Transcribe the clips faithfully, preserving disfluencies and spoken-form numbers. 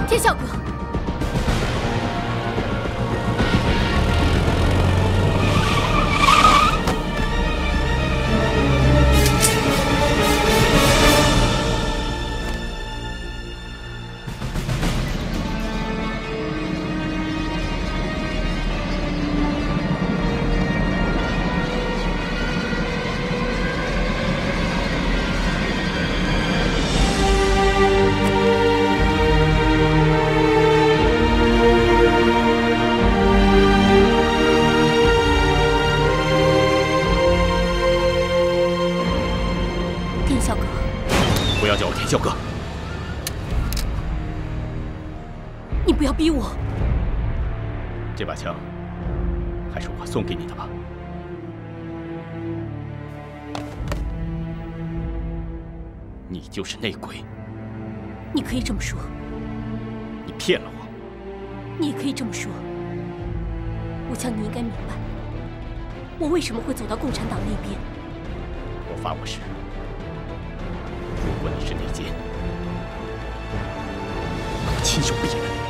天啸哥。 萧哥， 你不要逼我。 这把枪还是我送给你的吧？你就是内鬼。 你可以这么说。 你骗了我。 你也可以这么说。吴强，你应该明白，我为什么会走到共产党那边。 我发过誓。 如果你是内奸，我亲手毙了你。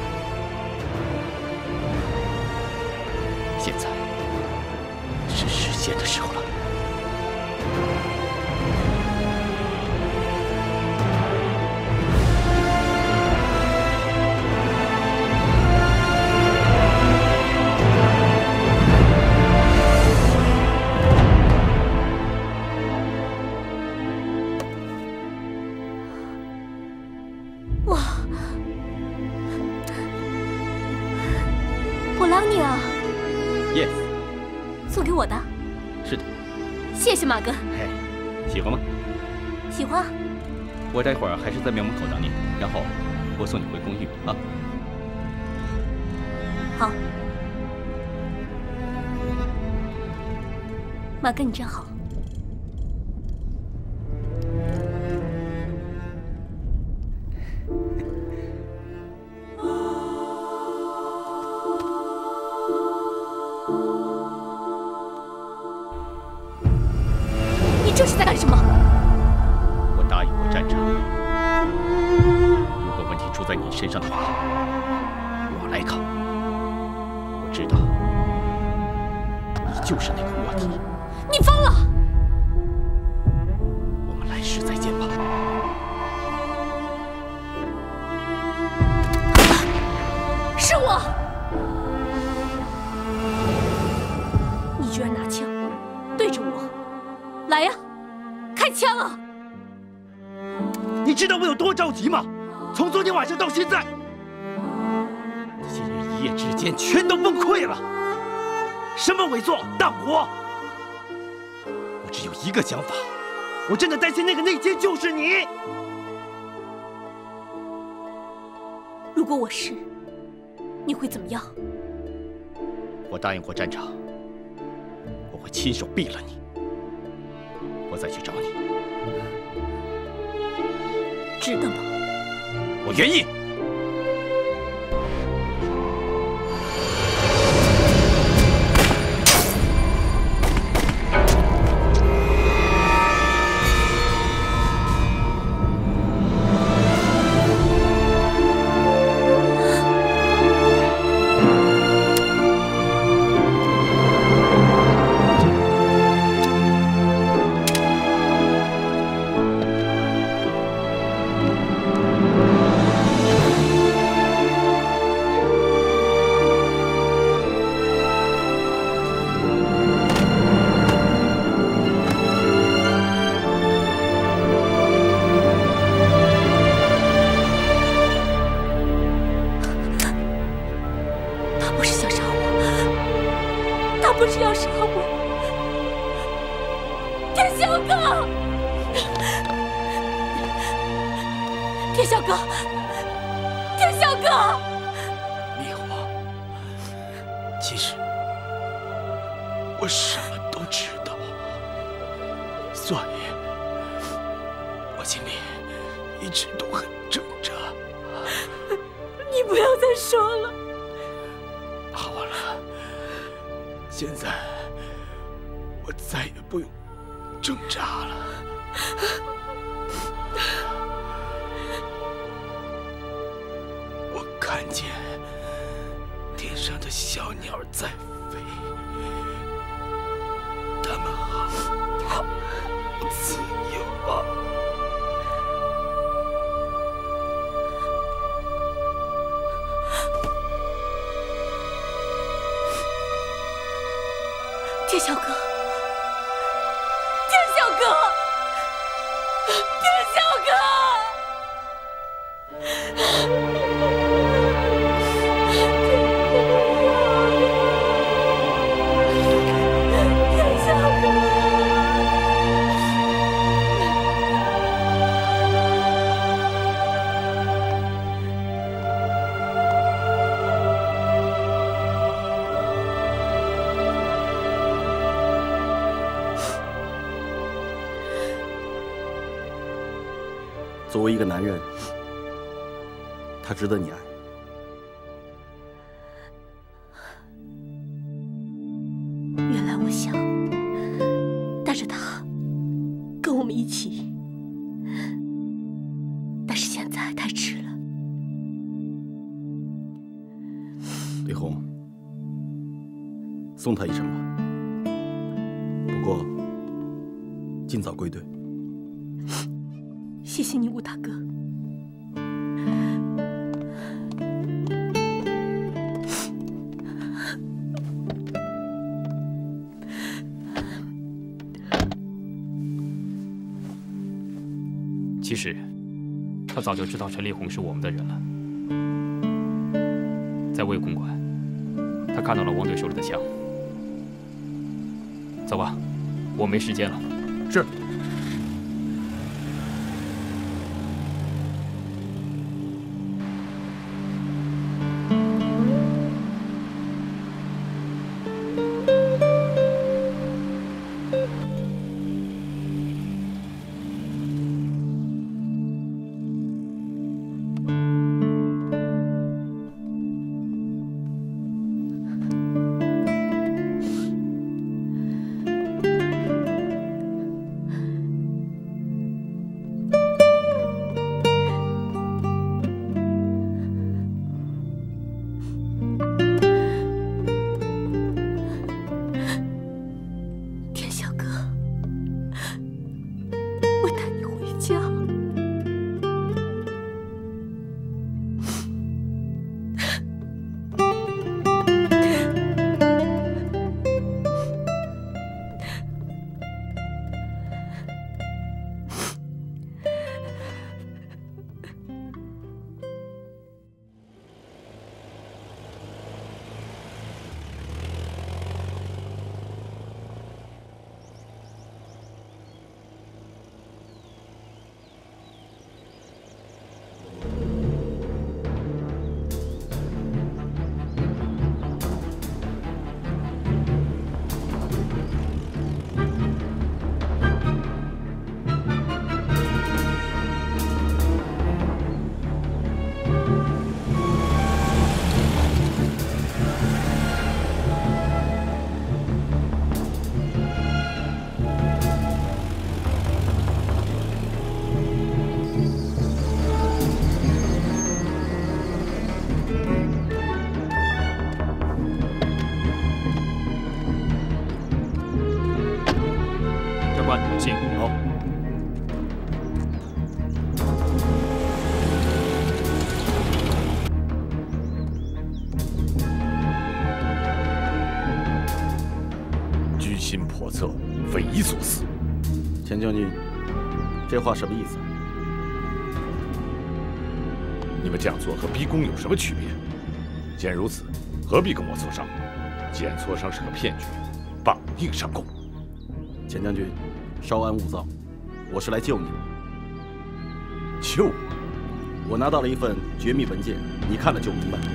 现在是实现的时候了。Yes， 送给我的。 是的。 谢谢马哥。 嘿，喜欢吗？ 喜欢。 我待会儿还是在庙门口等你，然后我送你回公寓啊。 好。马哥，你真好。这是在干什么？ 我答应过站长，如果问题出在你身上的话，我来扛。我知道，你就是那个卧底。 你疯了！ 我们来世再见吧。 是我！你居然拿枪对着我，来呀！ 开枪啊！ 你知道我有多着急吗？从昨天晚上到现在，今日一夜之间全都崩溃了。什么伪作党国？我只有一个想法，我真的担心那个内奸就是你。 如果我是，你会怎么样？ 我答应过站长，我会亲手毙了你。 我再去找你， 值得吗？ 我愿意。 不是要杀我，天啸哥，天啸哥，天啸哥， 迷惑，其实我什么都知道，所以我心里一直都很挣扎。 你不要再说了。 好了。 现在我再也不用挣扎了。 看见天上的小鸟在飞，它们好好自由啊！ 天啸哥，天啸哥，天啸哥！ 作为一个男人，他值得你爱。 原来我想带着他跟我们一起，但是现在太迟了。 李红，送他一程吧。不过，尽早归队。 谢谢你，吴大哥。 其实，他早就知道陈立红是我们的人了。在魏公馆，他看到了王队手里的枪。走吧，我没时间了。 是。 请。 好。 居心叵测，匪夷所思。 钱将军，这话什么意思？ 你们这样做和逼宫有什么区别？既然如此，何必跟我磋商？既然磋商是个骗局，绑定上供。 钱将军，稍安勿躁，我是来救你的。 救我？ 我拿到了一份绝密文件，你看了就明白。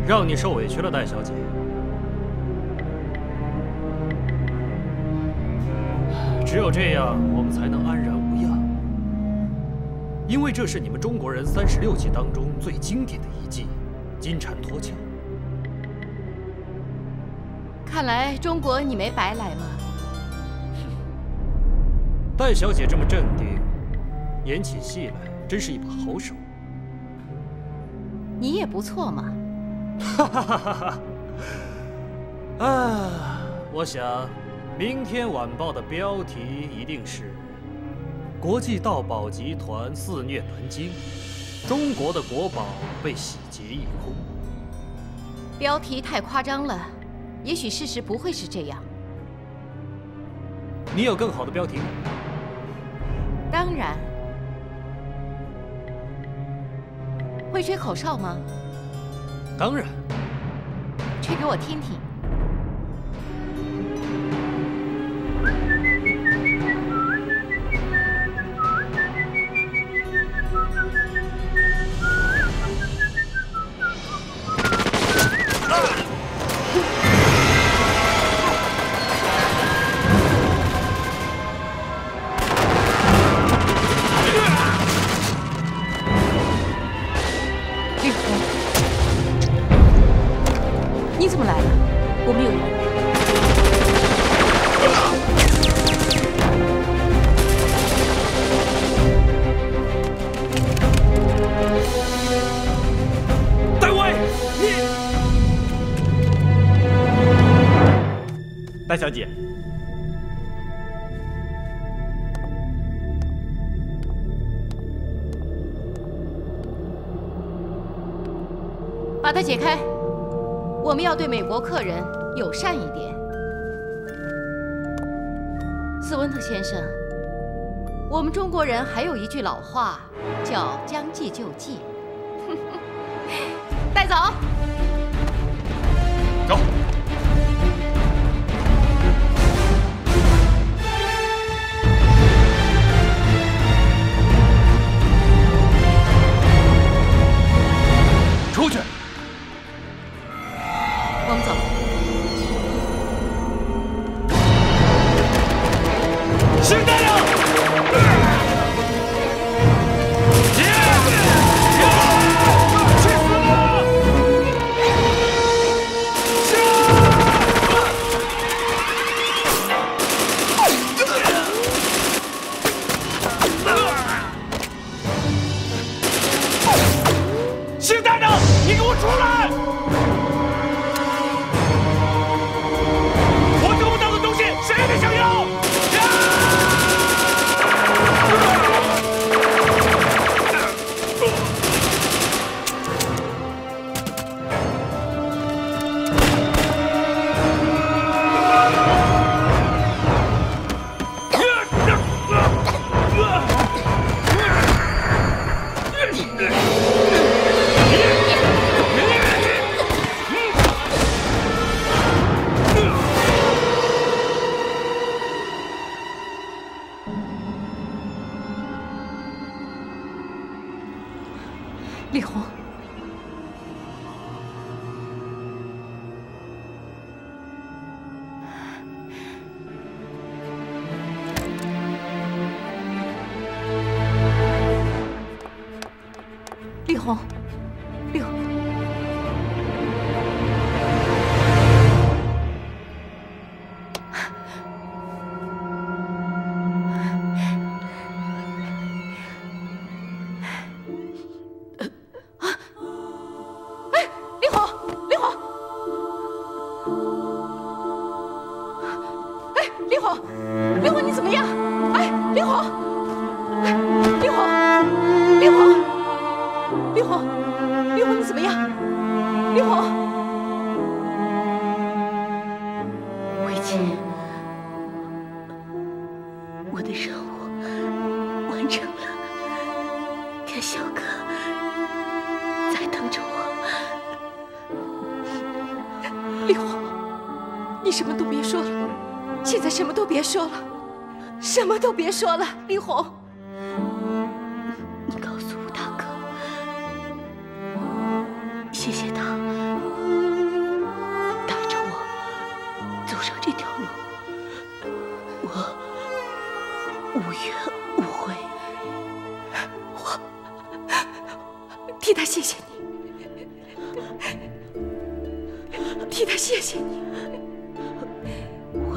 让你受委屈了，戴小姐。只有这样，我们才能安然无恙。因为这是你们中国人三十六计当中最经典的一计——金蝉脱壳。 看来中国你没白来嘛。 戴小姐这么镇定，演起戏来真是一把好手。 你也不错嘛。 哈哈哈哈哈！啊，我想，明天晚报的标题一定是“国际盗宝集团肆虐南京，中国的国宝被洗劫一空”。 标题太夸张了，也许事实不会是这样。 你有更好的标题吗？ 当然。会吹口哨吗？ 当然。 吹给我听听。你怎么来了？ 我没有人。 戴维，你，戴小姐， 把它解开。我们要对美国客人友善一点。斯温特先生，我们中国人还有一句老话，叫“将计就计”。带走。 走。出去。 我们走。 是大人！去死吧！是大人，你给我出来！我得不到的东西，谁也别想要！ 李红，李红，李红。 烈火，你怎么样？哎，烈火，烈火，烈火，烈火，烈火，你怎么样？烈火， 慧琴，我的任务完成了，天啸哥在等着我。 烈火，你什么都别说了。现在什么都别说了，什么都别说了，李红。 你告诉吴大哥，谢谢他替他谢谢你，替他谢谢你。 回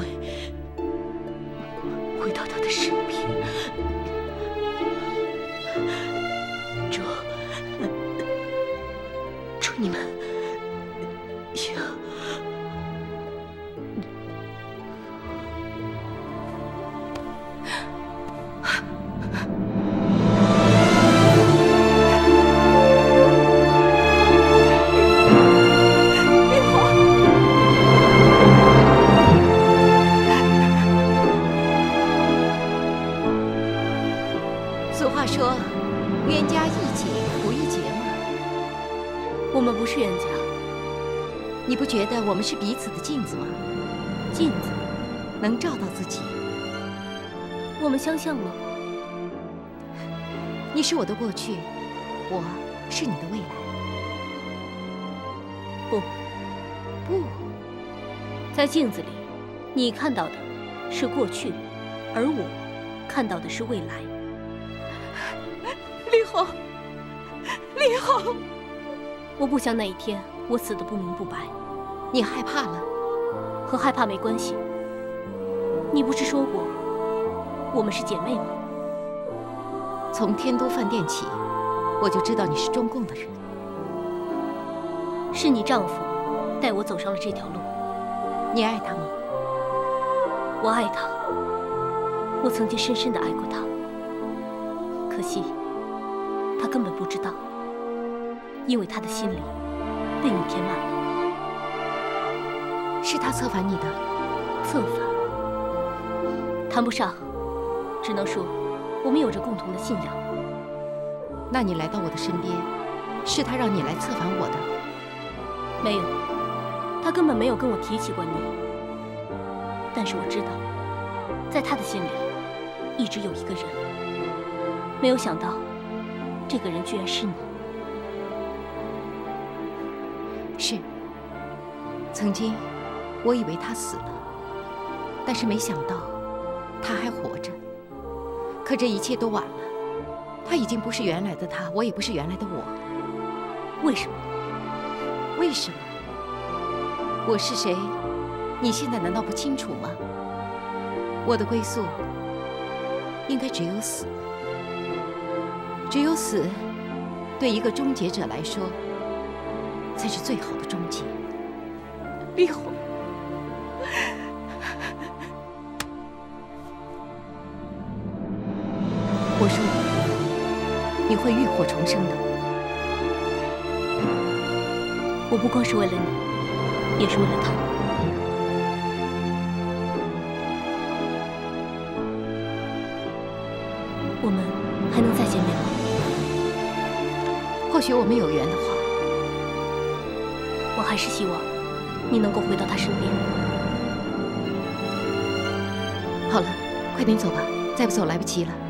回到他的身边，祝祝你们幸。 俗话说，冤家宜解不宜结嘛。 我们不是冤家， 你不觉得我们是彼此的镜子吗？ 镜子能照到自己。 我们相像吗？ 你是我的过去，我是你的未来。 不， 不， 在镜子里，你看到的是过去，而我看到的是未来。 李红，李红， 我不想哪一天我死得不明不白。 你害怕了？ 和害怕没关系。你不是说过我们是姐妹吗？ 从天都饭店起，我就知道你是中共的人。 是你丈夫带我走上了这条路。 你爱他吗？ 我爱他，我曾经深深地爱过他。可惜。 他根本不知道，因为他的心里被你填满了。 是他策反你的？ 策反？谈不上，只能说我们有着共同的信仰。 那你来到我的身边，是他让你来策反我的？ 没有，他根本没有跟我提起过你。但是我知道，在他的心里，一直有一个人。没有想到。 这个人居然是你。 是。曾经，我以为他死了，但是没想到他还活着。可这一切都晚了，他已经不是原来的他，我也不是原来的我。 为什么？ 为什么？我是谁？你现在难道不清楚吗？我的归宿，应该只有死。 只有死，对一个终结者来说，才是最好的终结。李红，我说你会浴火重生的。 我不光是为了你，也是为了他。我们还能再见面吗？ 或许我们有缘的话， 我还是希望你能够回到他身边。 好了，快点走吧，再不走来不及了。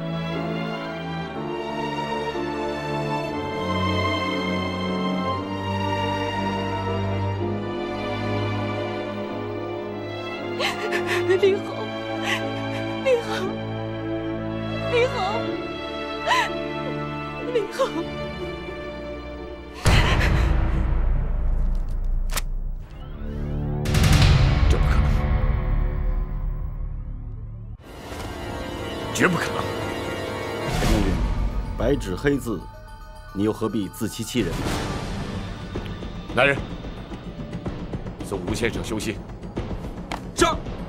李红，李红，李红，李红。 绝不可能！ 陈将军，白纸黑字，你又何必自欺欺人？ 来人，送吴先生休息。 是。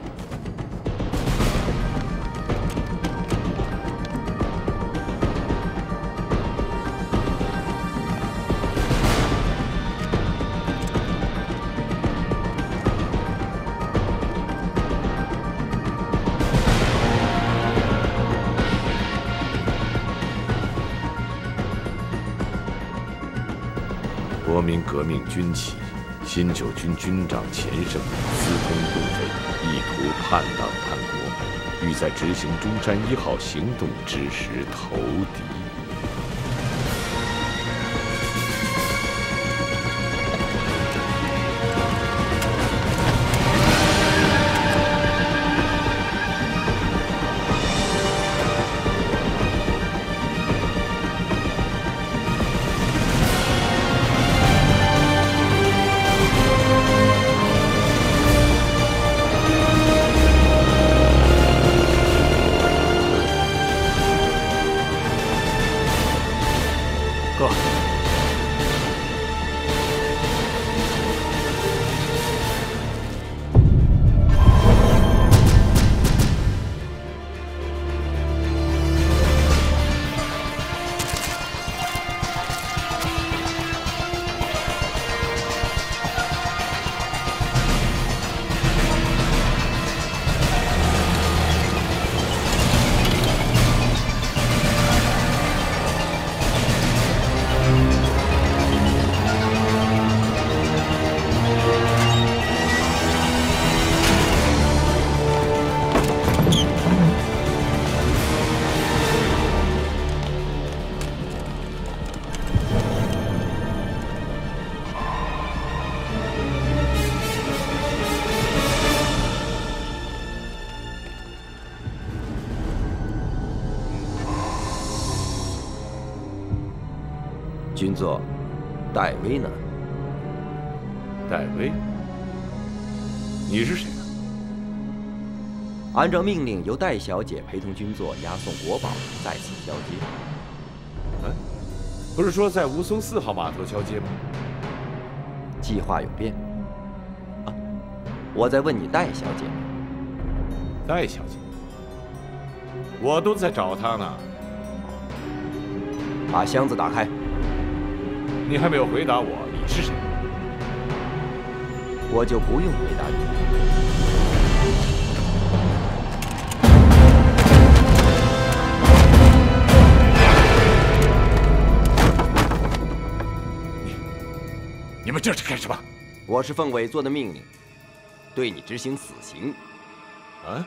国民革命军起，新九军军长钱盛私通共匪，意图叛党叛国，欲在执行中山一号行动之时投敌。 哥。 君座，戴薇呢？ 戴薇，你是谁啊？ 按照命令，由戴小姐陪同君座押送国宝，在此交接。 嗯，不是说在吴淞四号码头交接吗？ 计划有变。啊，我在问你戴小姐。 戴小姐，我都在找她呢。 把箱子打开。 你还没有回答我，你是谁？ 我就不用回答你。 你你们这是干什么？ 我是奉委座的命令，对你执行死刑。 啊！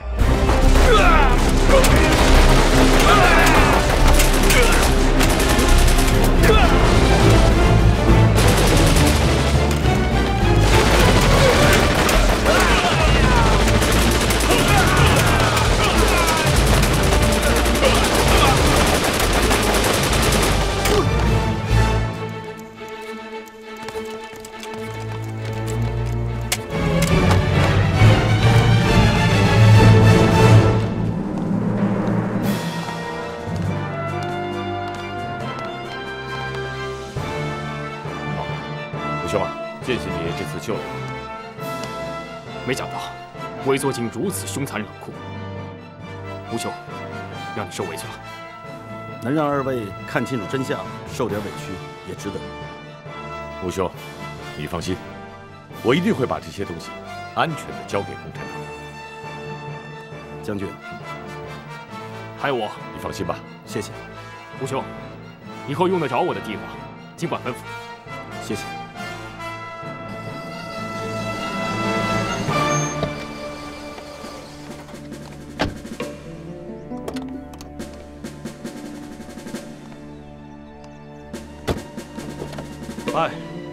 谢谢你这次救了我。 没想到委座竟如此凶残冷酷，吴兄，让你受委屈了。 能让二位看清楚真相，受点委屈也值得。 吴兄，你放心，我一定会把这些东西安全的交给共产党。 将军， 还有我， 你放心吧。 谢谢。 吴兄，以后用得着我的地方，尽管吩咐。 谢谢。 拜。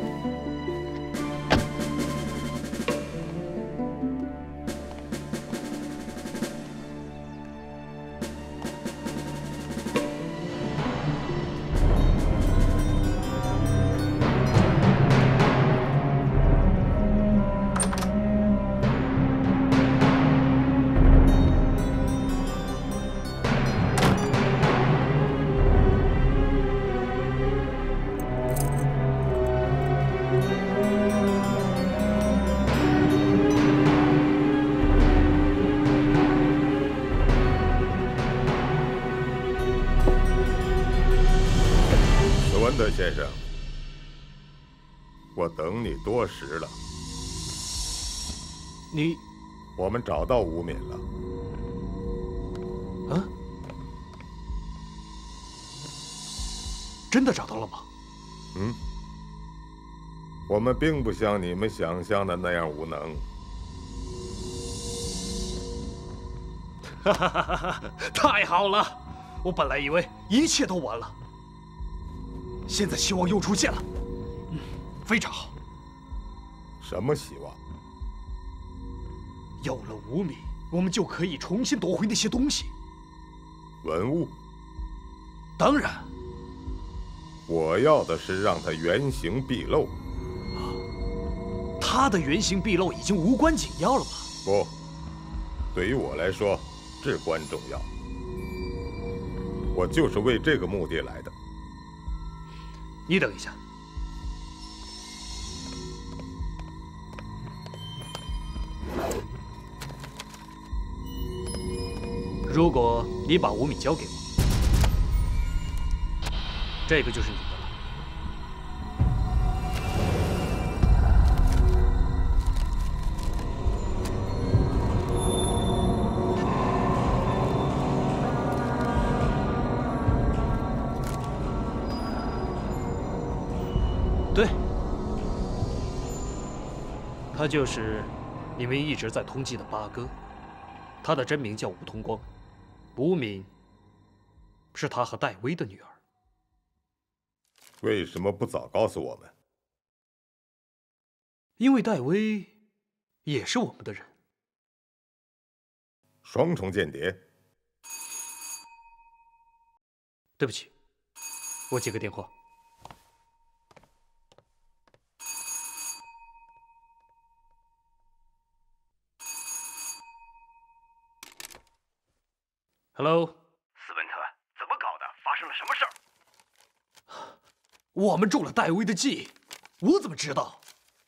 文德先生，我等你多时了。 你， 我们找到吴敏了。 啊？真的找到了吗？ 嗯。我们并不像你们想象的那样无能。 哈哈哈哈！太好了！我本来以为一切都完了。 现在希望又出现了，嗯，非常好。 什么希望？ 有了吴敏，我们就可以重新夺回那些东西。 文物？ 当然。 我要的是让它原形毕露。 啊，它的原形毕露已经无关紧要了吧？ 不，对于我来说至关重要。我就是为这个目的来的。 你等一下。如果你把五米交给我，这个就是你的了。对，他就是你们一直在通缉的八哥，他的真名叫武通光。 吴敏是他和戴薇的女儿。 为什么不早告诉我们？ 因为戴薇也是我们的人。 双重间谍。 对不起，我接个电话。 Hello， 斯文特，怎么搞的？发生了什么事儿？ 我们中了戴薇的计，我怎么知道？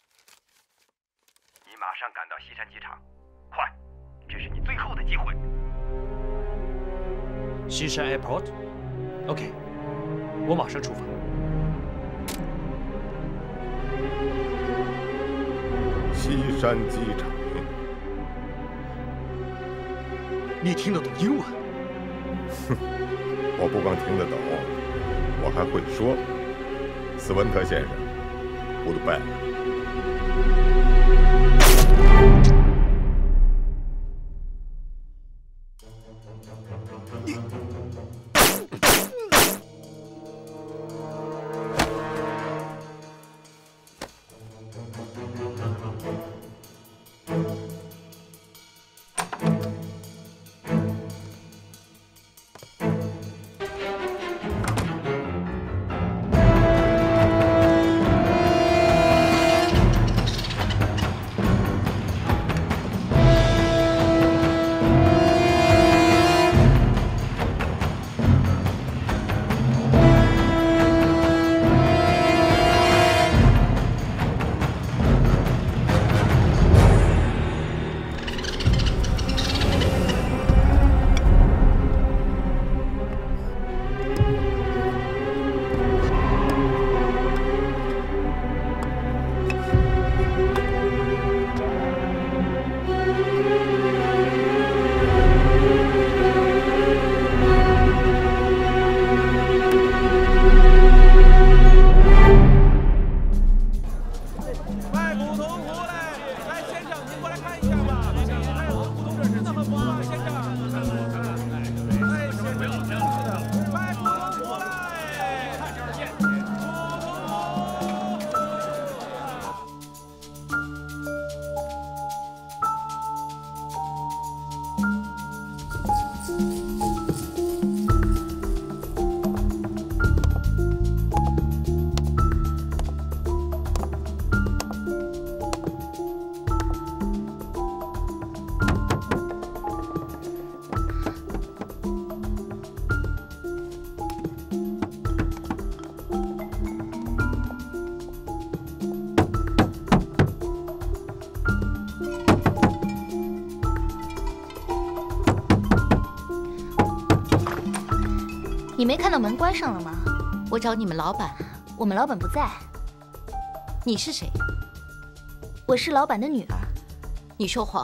你马上赶到西山机场，快，这是你最后的机会。 西山 Airport，OK， 我马上出发。 西山机场， 你听得懂英文？ 哼，我不光听得懂，我还会说。斯文特先生 ，Goodbye。 你。 你没看到门关上了吗？ 我找你们老板， 我们老板不在。 你是谁？ 我是老板的女儿。 你说谎。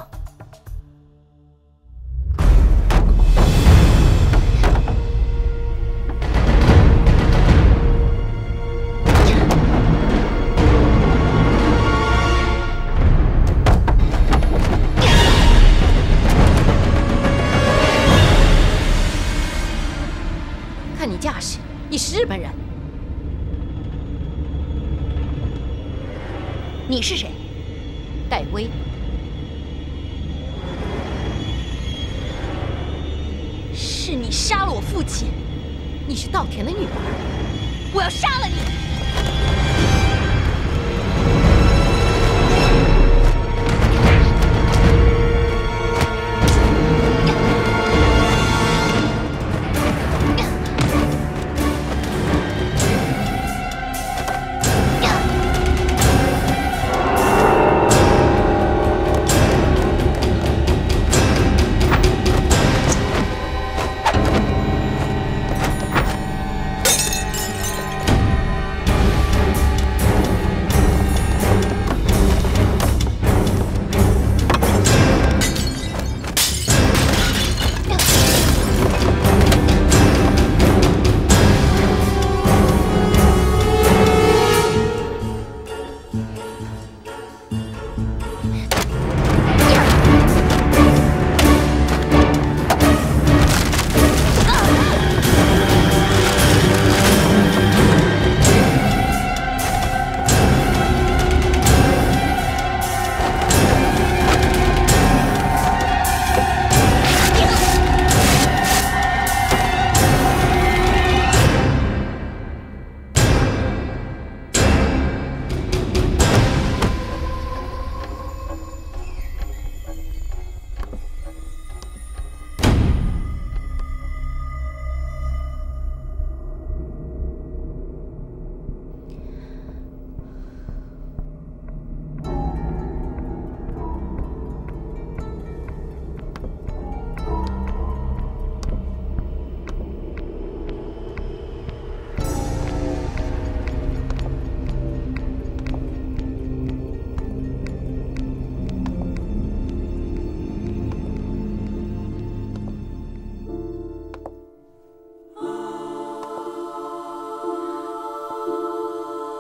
看你架势，你是日本人。 你是谁？ 戴薇。 是你杀了我父亲。 你是稻田的女儿。 我要杀了你！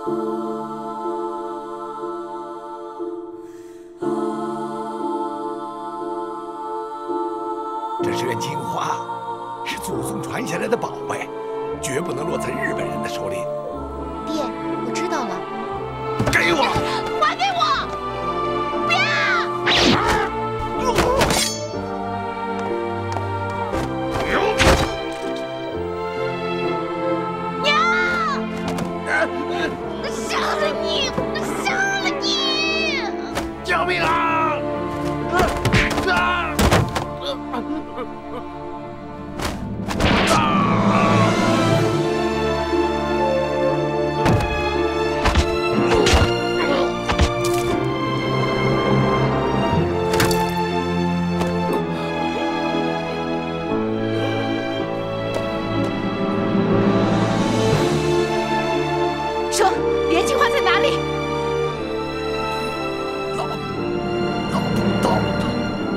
这是元青花，是祖宗传下来的宝贝，绝不能落在日本人的手里。 爹，我知道了。 给我！ 还给我！不要！娘！我杀了你！我杀了你！ 救命啊！啊！ 说，连青花在哪里？ 老老不到的。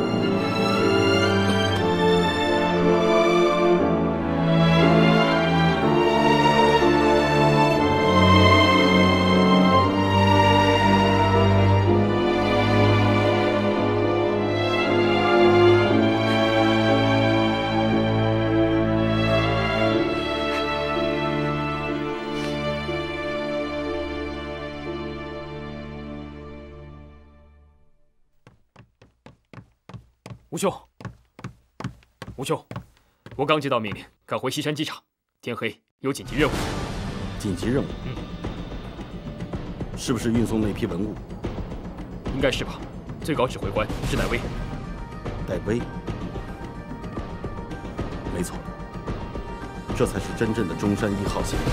吴兄，吴兄，我刚接到命令，赶回西山机场，天黑有紧急任务。 紧急任务？ 嗯， 是不是运送那批文物？ 应该是吧。最高指挥官是戴威。 戴威？没错，这才是真正的中山一号行动。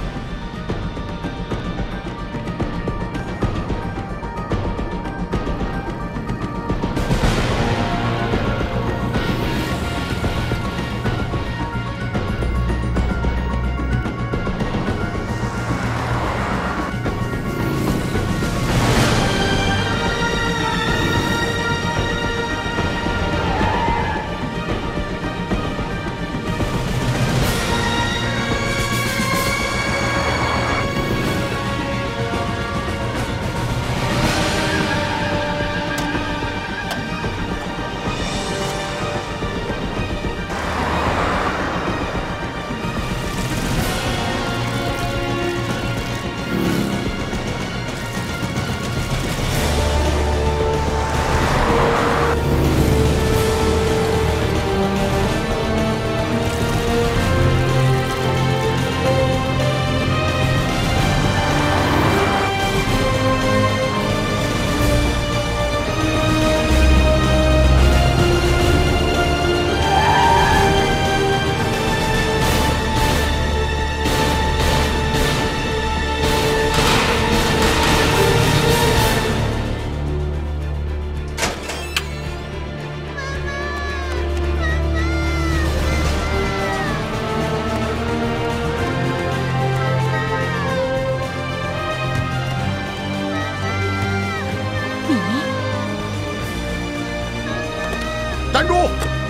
站住！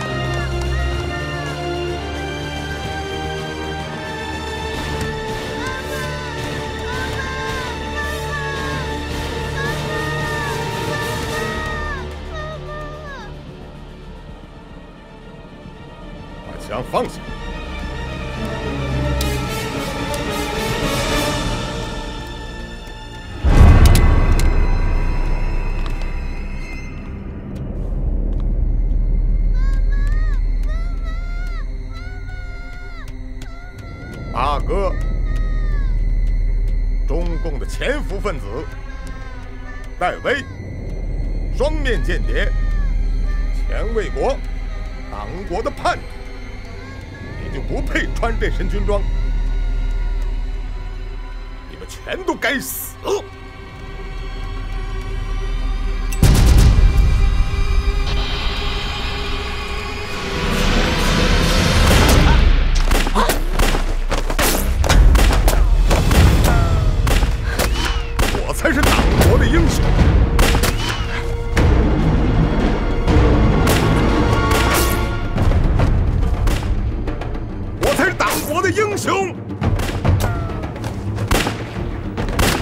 把枪放下！大哥，中共的潜伏分子戴威，双面间谍，前卫国，党国的叛徒，你就不配穿这身军装，你们全都该死！才是党国的英雄。我才是党国的英雄。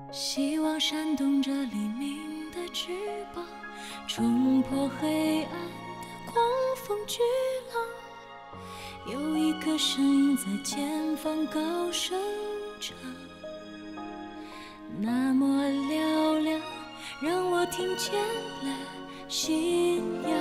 希望闪动着黎明的翅膀，冲破黑暗的狂风巨浪。有一个声音在前方高声唱，那么嘹亮，让我听见了信仰。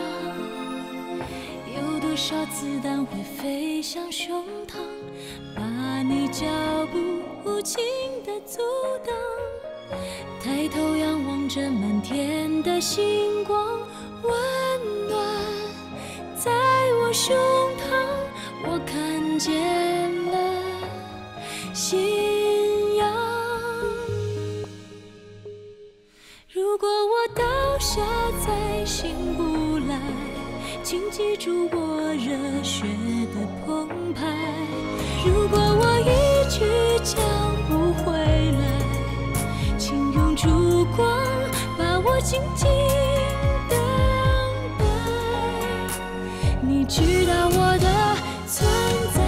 有多少子弹会飞向胸膛，把你脚步无情地阻挡？抬头仰望着满天的星光，温暖在我胸膛，我看见了信仰。如果我倒下再醒不来，请记住我热血的澎湃。如果我一去将不回来，请用烛光把我紧紧等待。你知道我的存在。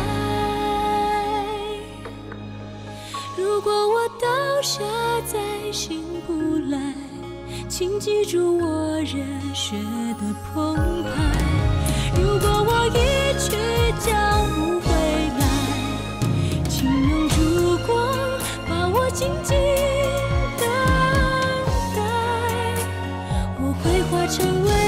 如果我倒下再醒不来，请记住我热血的澎湃。如果我一去将不回来，请用烛光把我紧紧等待。我会化成为